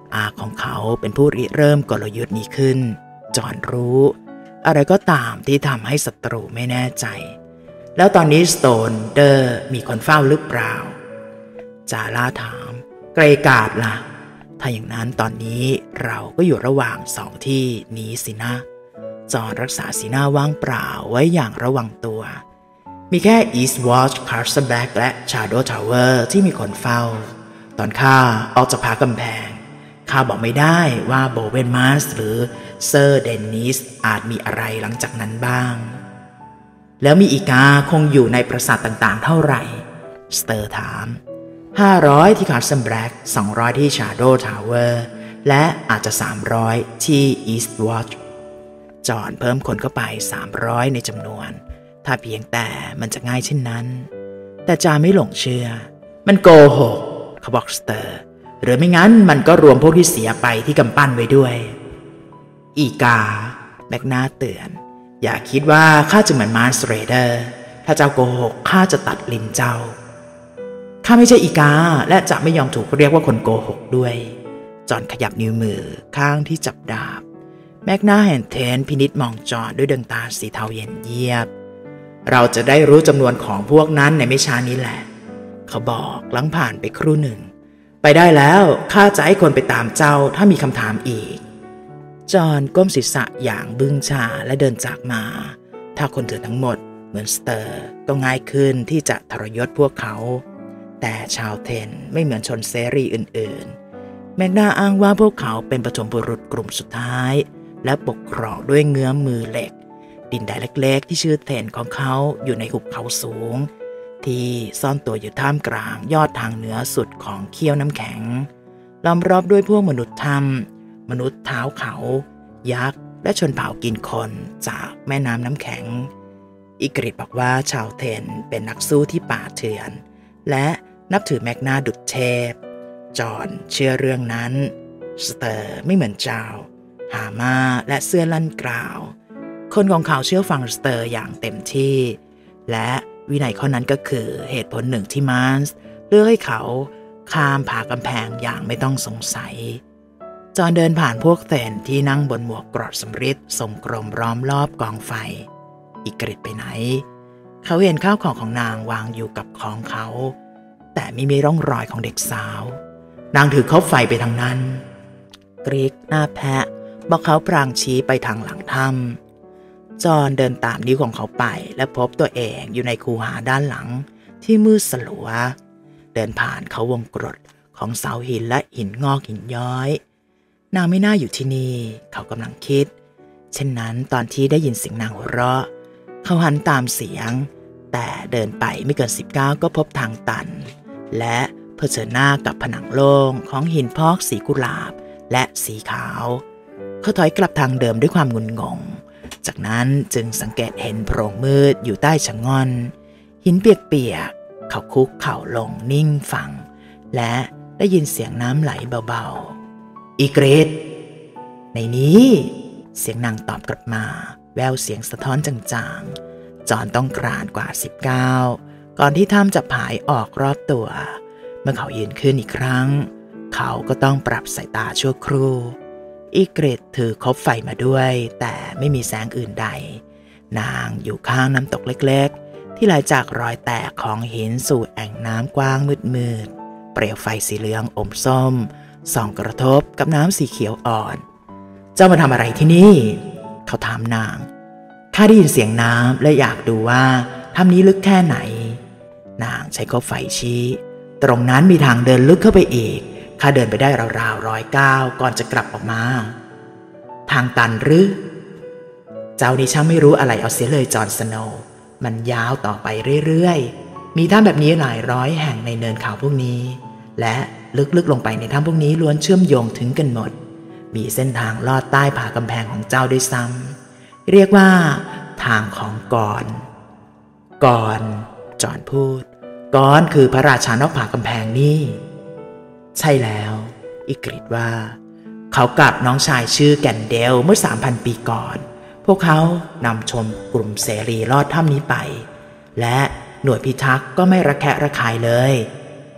อาของเขาเป็นผู้ริเริ่มกลยุทธ์นี้ขึ้นจอห์นรู้อะไรก็ตามที่ทำให้ศัตรูไม่แน่ใจแล้วตอนนี้สโตนเดอร์มีคนเฝ้าหรือเปล่าจาร่าถามเกรกาดล่ะถ้าอย่างนั้นตอนนี้เราก็อยู่ระหว่างสองที่นี้สินะจอห์นรักษาสีหน้าว่างเปล่าไว้อย่างระวังตัวมีแค่ East Watch Castle Black และ Shadow Tower ที่มีคนเฝ้าตอนข้าออกจากผากำแพงข้าบอกไม่ได้ว่าโบเวนมาสหรือเซอร์เดนนิสอาจมีอะไรหลังจากนั้นบ้างแล้วมีอีกาคงอยู่ในปราสาทต่างๆเท่าไหร่สเตอร์ถาม500ที่คาสเซิลแบล็ก200ที่ชาโดว์ทาวเวอร์และอาจจะ300ที่อีสต์วอชจอห์นเพิ่มคนเข้าไป300ในจำนวนถ้าเพียงแต่มันจะง่ายเช่นนั้นแต่จาไม่หลงเชื่อมันโกหกเขาบอกสเตอร์หรือไม่งั้นมันก็รวมพวกที่เสียไปที่กำปั้นไว้ด้วยอีกาแมกนาเตือนอย่าคิดว่าข้าจะเหมือนมาร์สเรเดอร์ถ้าเจ้าโกหกข้าจะตัดลิ้นเจ้าข้าไม่ใช่อีกาและจะไม่ยอมถูกเรียกว่าคนโกหกด้วยจอห์นขยับนิ้วมือข้างที่จับดาบแมกนาแฮนเทนพินิจมองจอห์นด้วยดวงตาสีเทาเย็นเยียบเราจะได้รู้จำนวนของพวกนั้นในไม่ช้านี้แหละเขาบอกหลังผ่านไปครู่หนึ่งไปได้แล้วข้าจะให้คนไปตามเจ้าถ้ามีคำถามอีกจอห์นก้มศีรษะอย่างบึ้งชาและเดินจากมาถ้าคนเถื่อนทั้งหมดเหมือนสเตอร์ก็ง่ายขึ้นที่จะทรยศพวกเขาแต่ชาวเทนไม่เหมือนชนเสรีอื่นๆแมกนาอ้างว่าพวกเขาเป็นปฐมบุรุษกลุ่มสุดท้ายและปกครองด้วยเงื้อมือเหล็กดินแดนเล็กๆที่ชื่อเทนของเขาอยู่ในหุบเขาสูงที่ซ่อนตัวอยู่ท่ามกลางยอดทางเหนือสุดของเขี้ยวน้ำแข็งล้อมรอบด้วยพวกมนุษย์ถ้ำมนุษย์เท้าเขายักษ์และชนเผ่ากินคนจากแม่น้ำน้ำแข็งอิกริดบอกว่าชาวเทนเป็นนักสู้ที่ป่าเถื่อนและนับถือแมกนาดุจเทพจอห์นเชื่อเรื่องนั้นสเตอร์ไม่เหมือนเจ้าหามาและเสื้อลั่นกล่าวคนของเขาเชื่อฟังสเตอร์อย่างเต็มที่และวินัยข้อนั้นก็คือเหตุผลหนึ่งที่มาร์สเลือกให้เขาข้ามผากำแพงอย่างไม่ต้องสงสัยจอห์นเดินผ่านพวกเทนที่นั่งบนหมวกกรอดสำริดทรงกลมล้อมรอบกองไฟอิกริดไปไหนเขาเห็นข้าวของนางวางอยู่กับของเขาแต่ไม่มีร่องรอยของเด็กสาวนางถือคบไฟไปทางนั้นกรีกหน้าแพะบอกเขาพรางชี้ไปทางหลังถ้ำจอห์นเดินตามนิ้วของเขาไปและพบตัวเองอยู่ในคูหาด้านหลังที่มืดสลัวเดินผ่านเขาวงกรดของเสาหินและหินงอกหินย้อยนางไม่น่าอยู่ที่นี่เขากำลังคิดเช่นนั้นตอนที่ได้ยินเสียงนางหัวเราะเขาหันตามเสียงแต่เดินไปไม่เกิน19ก็พบทางตันและเผชิญหน้ากับผนังโล่งของหินพอกสีกุหลาบและสีขาวเขาถอยกลับทางเดิมด้วยความงุนงงจากนั้นจึงสังเกตเห็นโพรงมืดอยู่ใต้ชะง่อนหินเปียกๆเขาคุกเข่าลงนิ่งฟังและได้ยินเสียงน้ำไหลเบาๆอีเกรดในนี้เสียงนางตอบกลับมาแววเสียงสะท้อนจางๆจอห์นต้องกรานกว่า19ก่อนที่ถ้ำจะผายออกรอบตัวเมื่อเขายืนขึ้นอีกครั้งเขาก็ต้องปรับสายตาชั่วครู่อีเกรดถือคบไฟมาด้วยแต่ไม่มีแสงอื่นใดนางอยู่ข้างน้ำตกเล็กๆที่ไหลจากรอยแตกของหินสู่แอ่งน้ำกว้างมืดๆเปลวไฟสีเหลืองอมส้มส่องกระทบกับน้ำสีเขียวอ่อนเจ้ามาทำอะไรที่นี่เขาถามนางข้าได้ยินเสียงน้ำและอยากดูว่าถ้ำนี้ลึกแค่ไหนนางใช้คบไฟชี้ตรงนั้นมีทางเดินลึกเข้าไปอีกข้าเดินไปได้ราวๆ109ก่อนจะกลับออกมาทางตันหรือเจ้านี่ช่างไม่รู้อะไรเอาเสียเลยจอห์นสโนว์มันยาวต่อไปเรื่อยๆมีถ้ำแบบนี้หลายร้อยแห่งในเนินเขาพวกนี้และลึกๆลงไปในถ้ำพวกนี้ล้วนเชื่อมโยงถึงกันหมดมีเส้นทางลอดใต้ผากำแพงของเจ้าด้วยซ้ำเรียกว่าทางของกรจอห์นพูดกรคือพระราชานอกผากำแพงนี่ใช่แล้วอิกริดว่าเขากับน้องชายชื่อแกนเดลเมื่อ 3,000 ปีก่อนพวกเขานำชมกลุ่มเสรีลอดถ้ำนี้ไปและหน่วยพิทักษ์ก็ไม่ระแคะระคายเลย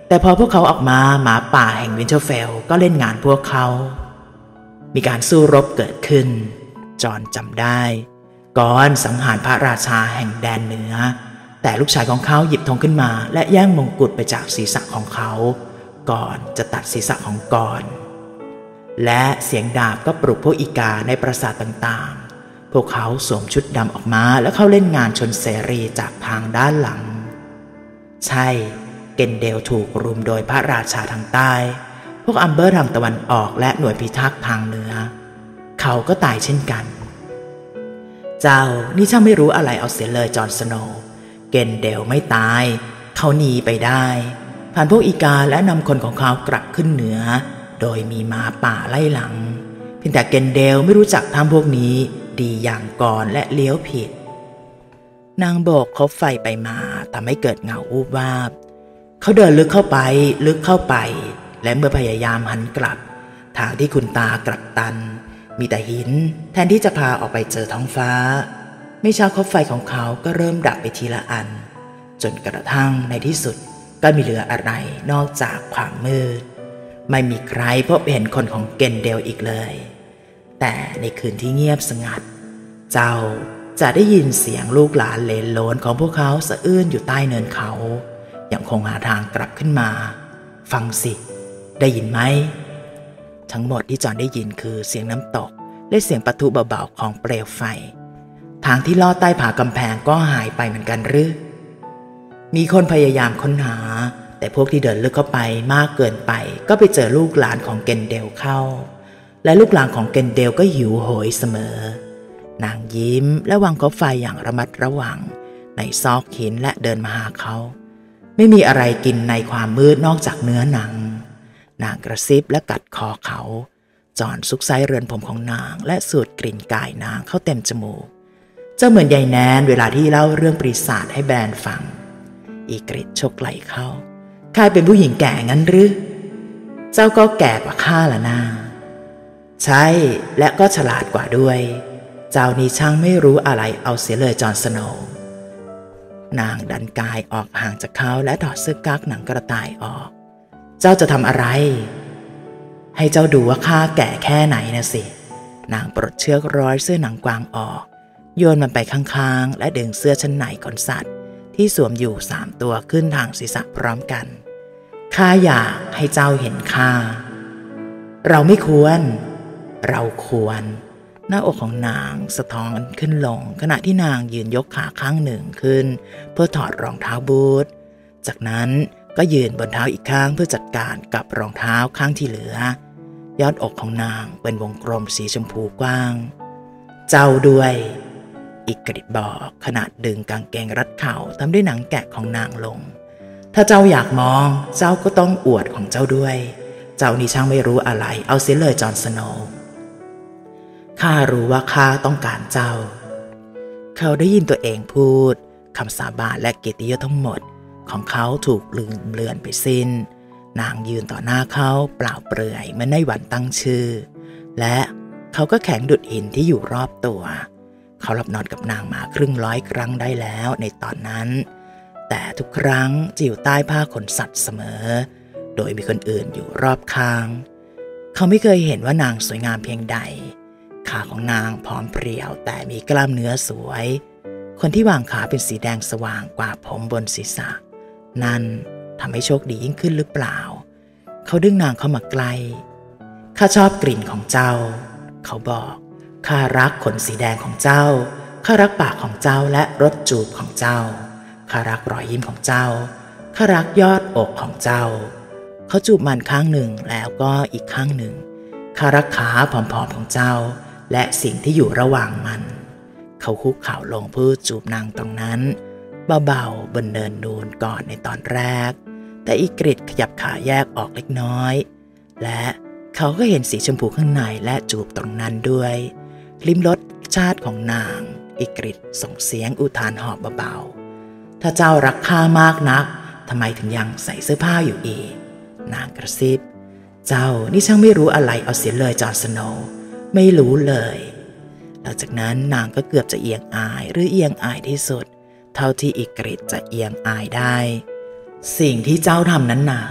แต่พอพวกเขาออกมาหมาป่าแห่งวินเทอร์เฟลก็เล่นงานพวกเขามีการสู้รบเกิดขึ้นจอห์นจำได้ก่อนสังหารพระราชาแห่งแดนเหนือแต่ลูกชายของเขาหยิบธงขึ้นมาและแย่งมงกุฎไปจากศีรษะของเขาก่อนจะตัดศีรษะของกรและเสียงดาบก็ปลุกพวกอีกาในปราสาทต่างๆพวกเขาสวมชุดดำออกมาแล้วเข้าเล่นงานชนเสรีจากทางด้านหลังใช่เกนเดลถูกรุมโดยพระราชาทางใต้พวกอัมเบอร์ทางตะวันออกและหน่วยพิทักษ์ทางเหนือเขาก็ตายเช่นกันเจ้านี่ช่างไม่รู้อะไรเอาเสียเลยจอห์นสโนว์เกนเดลไม่ตายเขาหนีไปได้ผ่านพวกอีกาและนำคนของเขากลับขึ้นเหนือโดยมีหมาป่าไล่หลังเพียงแต่เกนเดลไม่รู้จักทำพวกนี้ดีอย่างก่อนและเลี้ยวผิดนางโบกคบไฟไปมาทำให้เกิดเงาวูบวาบเขาเดินลึกเข้าไปและเมื่อพยายามหันกลับทางที่คุณตากลับตันมีแต่หินแทนที่จะพาออกไปเจอท้องฟ้าไม่ช้าคบไฟของเขาก็เริ่มดับไปทีละอันจนกระทั่งในที่สุดก็มีเหลืออะไรนอกจากความมืดไม่มีใครพบเห็นคนของเกนเดลอีกเลยแต่ในคืนที่เงียบสงัดเจ้าจะได้ยินเสียงลูกหลานเลนโลนของพวกเขาสะอื้นอยู่ใต้เนินเขายังคงหาทางกลับขึ้นมาฟังสิได้ยินไหมทั้งหมดที่จอห์นได้ยินคือเสียงน้ำตกและเสียงปะทุเบาๆของเปลวไฟทางที่ลอดใต้ผากำแพงก็หายไปเหมือนกันหรือมีคนพยายามค้นหาแต่พวกที่เดินลึกเข้าไปมากเกินไปก็ไปเจอลูกหลานของเกนเดลเข้าและลูกหลานของเกนเดลก็หิวโหยเสมอนางยิ้มและวางคบไฟอย่างระมัดระวังในซอกหินและเดินมาหาเขาไม่มีอะไรกินในความมืดนอกจากเนื้อหนังนางกระซิบและกัดคอเขาจอห์นซุกไซเรือนผมของนางและสูดกลิ่นกายนางเข้าเต็มจมูกเจ้าเหมือนยายแนนเวลาที่เล่าเรื่องปีศาจให้แบรนฟังอีกริดชกไหล่เขาข้าเป็นผู้หญิงแก่งั้นหรือเจ้าก็แก่กว่าข้าละนาใช่และก็ฉลาดกว่าด้วยเจ้านี่ช่างไม่รู้อะไรเอาเสียเลยจอห์นสโนว์นางดันกายออกห่างจากเขาและถอดเสื้อกั๊กหนังกระต่ายออกเจ้าจะทำอะไรให้เจ้าดูว่าข้าแก่แค่ไหนนะสินางปลดเชือกร้อยเสื้อหนังกวางออกโยนมันไปข้างๆและดึงเสื้อชั้นในขนสัตว์ที่สวมอยู่3 ตัวขึ้นทางศีรษะพร้อมกันข้าอยากให้เจ้าเห็นข้าเราไม่ควรเราควรหน้าอกของนางสะท้อนขึ้นลงขณะที่นางยืนยกขาข้างหนึ่งขึ้นเพื่อถอดรองเท้าบูทจากนั้นก็ยืนบนเท้าอีกข้างเพื่อจัดการกับรองเท้าข้างที่เหลือยอดอกของนางเป็นวงกลมสีชมพูกว้างเจ้าด้วยอีกกริดบอกขณะดึงกางเกงรัดเข่าทำด้วยหนังแกะของนางลงถ้าเจ้าอยากมองเจ้าก็ต้องอวดของเจ้าด้วยเจ้านี่ช่างไม่รู้อะไรเอาเสียเลยจอห์นสโนว์ข้ารู้ว่าข้าต้องการเจ้าเขาได้ยินตัวเองพูดคำสาบานและเกียรติยศทั้งหมดของเขาถูกลืมเลือนไปสิ้นนางยืนต่อหน้าเขาเปล่าเปลือยเหมือนในวันตั้งชื่อและเขาก็แข็งดุจหินที่อยู่รอบตัวเขาหลับนอนกับนางมา100 ครั้งได้แล้วในตอนนั้นแต่ทุกครั้งจะอยู่ใต้ผ้าขนสัตว์เสมอโดยมีคนอื่นอยู่รอบข้างเขาไม่เคยเห็นว่านางสวยงามเพียงใดขาของนางผอมเพรียวแต่มีกล้ามเนื้อสวยคนที่วางขาเป็นสีแดงสว่างกว่าผมบนศีรษะนั่นทำให้โชคดียิ่งขึ้นหรือเปล่าเขาดึงนางเข้ามาใกล้ข้าชอบกลิ่นของเจ้าเขาบอกข้ารักขนสีแดงของเจ้าข้ารักปากของเจ้าและรสจูบของเจ้าข้ารักรอยยิ้มของเจ้าข้ารักยอดอกของเจ้าเขาจูบมันข้างหนึ่งแล้วก็อีกข้างหนึ่งข้ารักขาผอมๆของเจ้าและสิ่งที่อยู่ระหว่างมันเขาคุกเข่าลงเพื่อจูบนางตรงนั้นเบาๆบนเนินนูนก่อนในตอนแรกแต่อีกริดขยับขาแยกออกเล็กน้อยและเขาก็เห็นสีชมพูข้างในและจูบตรงนั้นด้วยลิ้มรสชาติของนางอีกริดส่งเสียงอุทานหอบเบาๆถ้าเจ้ารักข้ามากนักทำไมถึงยังใส่เสื้อผ้าอยู่อีกนางกระซิบเจ้านี่ช่างไม่รู้อะไรเอาเสียเลยจอห์นสโนว์ไม่รู้เลยหลังจากนั้นนางก็เกือบจะเอียงอายหรือเอียงอายที่สุดเท่าที่อีกริดจะเอียงอายได้สิ่งที่เจ้าทำนั้นน่ะ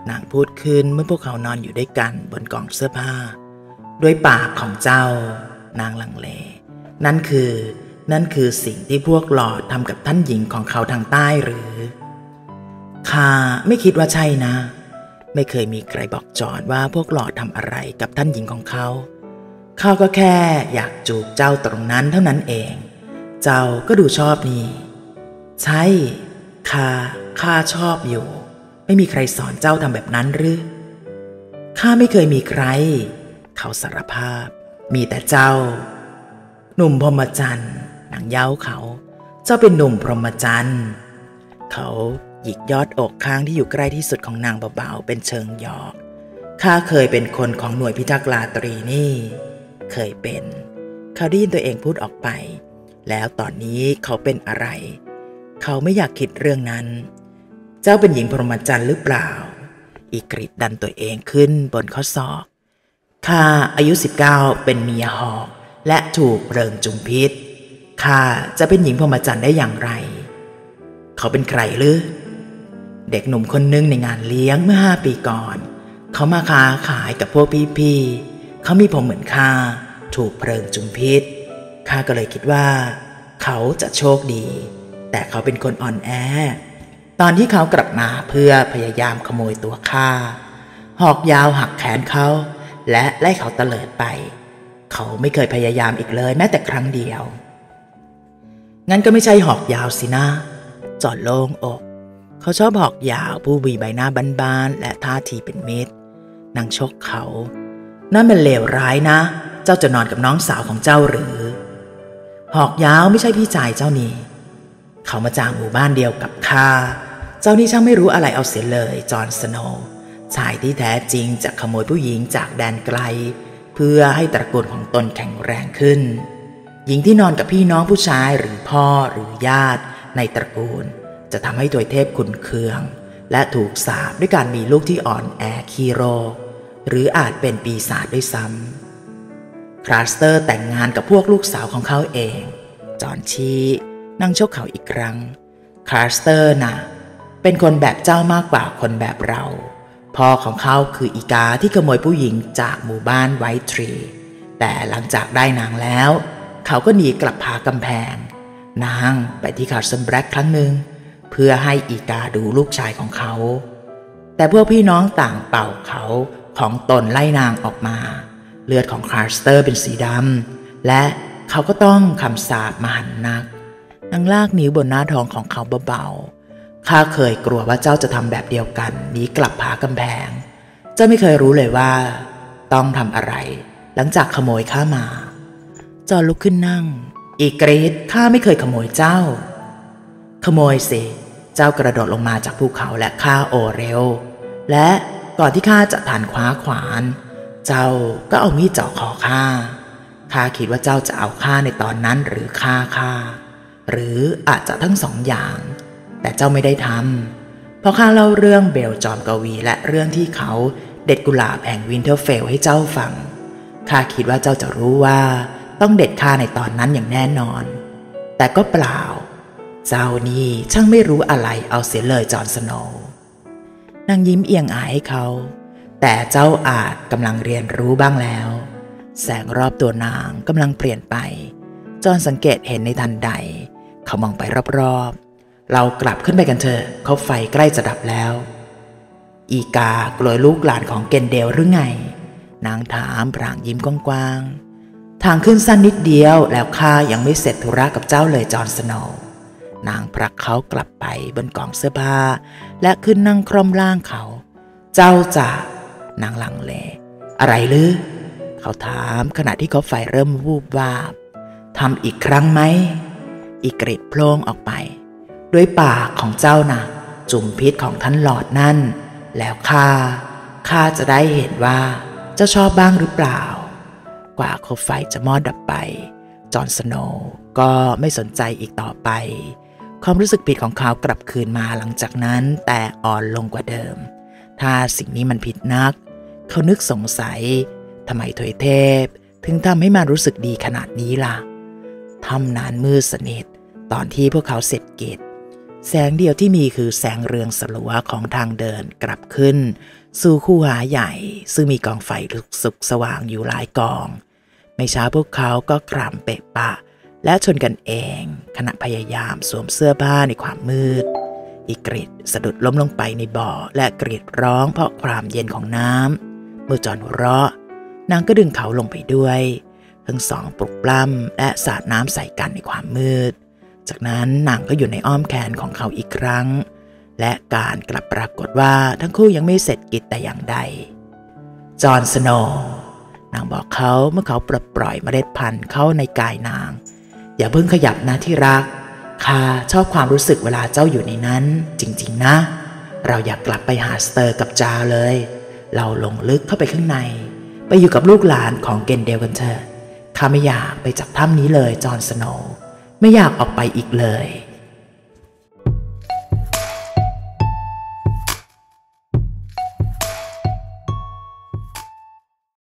นางพูดขึ้นเมื่อพวกเขานอนอยู่ด้วยกันบนกองเสื้อผ้าด้วยปากของเจ้านางลังเลนั่นคือสิ่งที่พวกหลอดทำกับท่านหญิงของเขาทางใต้หรือข้าไม่คิดว่าใช่นะไม่เคยมีใครบอกจอนว่าพวกหลอดทำอะไรกับท่านหญิงของเขาก็แค่อยากจูบเจ้าตรงนั้นเท่านั้นเองเจ้าก็ดูชอบนี่ใช่ข้าชอบอยู่ไม่มีใครสอนเจ้าทำแบบนั้นหรือข้าไม่เคยมีใครเขาสารภาพมีแต่เจ้าหนุ่มพรหมจรรย์นางเย้าเขาเจ้าเป็นหนุ่มพรหมจรรย์เขาหยิกยอดอกข้างที่อยู่ใกล้ที่สุดของนางเบาๆเป็นเชิงหยอกข้าเคยเป็นคนของหน่วยพิทักษ์ราตรีนี่เคยเป็นเขาได้ยินตัวเองพูดออกไปแล้วตอนนี้เขาเป็นอะไรเขาไม่อยากคิดเรื่องนั้นเจ้าเป็นหญิงพรหมจรรย์หรือเปล่าอีกริดดันตัวเองขึ้นบนข้อศอกข้าอายุ19เป็นเมียหอกและถูกเริงจุมพิษข้าจะเป็นหญิงพรหมจรรย์ได้อย่างไรเขาเป็นใครหรือเด็กหนุ่มคนหนึ่งในงานเลี้ยงเมื่อ5 ปีก่อนเขามาค้าขายกับพวกพี่ๆเขามีผมเหมือนข้าถูกเริงจุมพิษข้าก็เลยคิดว่าเขาจะโชคดีแต่เขาเป็นคนอ่อนแอตอนที่เขากลับมาเพื่อพยายามขโมยตัวข้าหอกยาวหักแขนเขาและไล่เขาเตลิดไปเขาไม่เคยพยายามอีกเลยแม้แต่ครั้งเดียวงั้นก็ไม่ใช่หอกยาวสินะจอดโล่งอกเขาชอบหอกยาวผู้มีใบหน้าบานๆและท่าทีเป็นมิตรนางชกเขานั่นมันเลวร้ายนะเจ้าจะนอนกับน้องสาวของเจ้าหรือหอกยาวไม่ใช่พี่ชายเจ้านี่เขามาจากหมู่บ้านเดียวกับข้าเจ้านี่ช่างไม่รู้อะไรเอาเสียเลยจอห์นสโนว์ชายที่แท้จริงจะขโมยผู้หญิงจากแดนไกลเพื่อให้ตระกูลของตนแข็งแรงขึ้นหญิงที่นอนกับพี่น้องผู้ชายหรือพ่อหรือญาติในตระกูลจะทำให้ตัวเทพขุ่นเคืองและถูกสาปด้วยการมีลูกที่อ่อนแอขี้โรคหรืออาจเป็นปีศาจด้วยซ้ำคลาสเตอร์แต่งงานกับพวกลูกสาวของเขาเองจอห์นชี้นั่งชกเขาอีกครั้งคลาสเตอร์น่ะเป็นคนแบบเจ้ามากกว่าคนแบบเราพ่อของเขาคืออีกาที่ขโมยผู้หญิงจากหมู่บ้านไวท์ทรีแต่หลังจากได้นางแล้วเขาก็หนีกลับผากำแพงนางไปที่คาร์สันแบล็กครั้งหนึ่งเพื่อให้อีกาดูลูกชายของเขาแต่พวกพี่น้องต่างเป่าเขาของตนไล่นางออกมาเลือดของคลาสเตอร์เป็นสีดำและเขาก็ต้องคำสาปมหันต์นักนางลากนิ้วบนหน้าท้องของเขาเบาๆข้าเคยกลัวว่าเจ้าจะทำแบบเดียวกันหนีกลับผากำแพงเจ้าไม่เคยรู้เลยว่าต้องทำอะไรหลังจากขโมยข้ามาจอห์นลุกขึ้นนั่งอีกรีดข้าไม่เคยขโมยเจ้าขโมยสิเจ้ากระโดดลงมาจากภูเขาและฆ่าโอเรลและก่อนที่ข้าจะทันคว้าขวานเจ้าก็เอามีดจ่อคอข้าคิดว่าเจ้าจะเอาข้าในตอนนั้นหรือฆ่าข้าหรืออาจจะทั้งสองอย่างแต่เจ้าไม่ได้ทำเพราะข้าเล่าเรื่องเบลจอมกวีและเรื่องที่เขาเด็ดกุหลาบแห่งวินเทอร์เฟลให้เจ้าฟังข้าคิดว่าเจ้าจะรู้ว่าต้องเด็ดข้าในตอนนั้นอย่างแน่นอนแต่ก็เปล่าเจ้านี่ช่างไม่รู้อะไรเอาเสียเลยจอห์นสโนว์นางยิ้มเอียงอายให้เขาแต่เจ้าอาจกำลังเรียนรู้บ้างแล้วแสงรอบตัวนางกำลังเปลี่ยนไปจอห์นสังเกตเห็นในทันใดเขามองไปรอบๆเรากลับขึ้นไปกันเถอะเขาไฟใกล้จะดับแล้วอีกากลัวลูกหลานของเกนเดลหรือไงนางถามพรางยิ้มกว้างๆทางขึ้นสั้นนิดเดียวแล้วข้ายังไม่เสร็จธุระกับเจ้าเลยจอห์นสโนว์นางผลักเขากลับไปบนกองเสื้อผ้าและขึ้นนั่งคร่อมร่างเขาเจ้าจะนางลังเลอะไรหรือเขาถามขณะที่เขาไฟเริ่มวูบวาบทำอีกครั้งไหมอีกริดโพล่งออกไปด้วยปากของเจ้านะจุ่มพิษของท่านหลอดนั่นแล้วข้าจะได้เห็นว่าเจ้าชอบบ้างหรือเปล่ากว่าโคมไฟจะมอดดับไปจอห์นสโนว์ก็ไม่สนใจอีกต่อไปความรู้สึกผิดของเขากลับคืนมาหลังจากนั้นแต่อ่อนลงกว่าเดิมถ้าสิ่งนี้มันผิดนักเขานึกสงสัยทำไมถวยเทพถึงทำให้มันรู้สึกดีขนาดนี้ล่ะทำนานมืดสนิทตอนที่พวกเขาเสร็จกิจแสงเดียวที่มีคือแสงเรืองสลัวของทางเดินกลับขึ้นสู่คูหาใหญ่ซึ่งมีกองไฟลุกสุกสว่างอยู่หลายกองไม่ช้าพวกเขาก็คร่ำเปะปะและชนกันเองขณะพยายามสวมเสื้อผ้าในความมืดอีกริดสะดุดล้มลงไปในบ่อและกรีดร้องเพราะความเย็นของน้ำเมื่อจอนหัวเราะนางก็ดึงเขาลงไปด้วยทั้งสองปลุกปล้ำและสาดน้ำใส่กันในความมืดจากนั้นนางก็อยู่ในอ้อมแขนของเขาอีกครั้งและการกลับปรากฏว่าทั้งคู่ยังไม่เสร็จกิจแต่อย่างใดจอห์นสโนว์นางบอกเขาเมื่อเขาปล่อยเมล็ดพันธุ์เข้าในกายนางอย่าเพิ่งขยับนะที่รักข้าชอบความรู้สึกเวลาเจ้าอยู่ในนั้นจริงๆนะเราอยากกลับไปหาสเตอร์กับจาเลยเราลงลึกเข้าไปข้างในไปอยู่กับลูกหลานของเกนเดลกันเถอะข้าไม่อยากไปจากถ้ำนี้เลยจอห์นสโนว์ไม่อยากออกไปอีกเลย